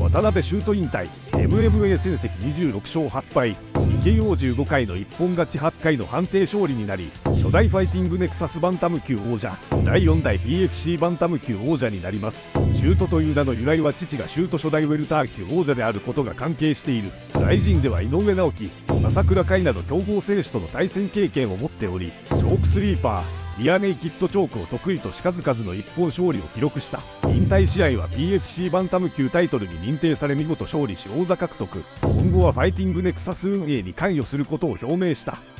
渡辺修斗引退。 MMA 戦績26勝8敗 2KO 15回の一本勝ち8回の判定勝利になり、初代ファイティングネクサスバンタム級王者、第4代 PFC バンタム級王者になります。シュートという名の由来は父がシュート初代ウェルター級王者であることが関係している。ライジンでは井上直樹、朝倉海など強豪選手との対戦経験を持っており、チョークスリーパー、リアネイキッドチョークを得意とし数々の一本勝利を記録した。引退試合は PFC バンタム級タイトルに認定され見事勝利し王座獲得。今後はファイティングネクサス運営に関与することを表明した。